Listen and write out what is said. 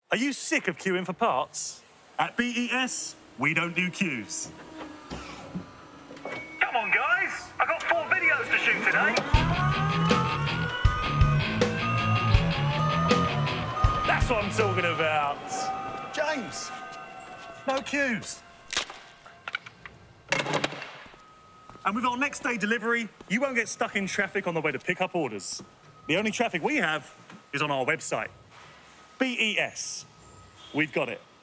Are you sick of queuing for parts? At BES, we don't do queues. Come on, guys. I've got 4 videos to shoot today. That's what I'm talking about. James, no queues. And with our next day delivery, you won't get stuck in traffic on the way to pick up orders. The only traffic we have is on our website. BES. We've got it.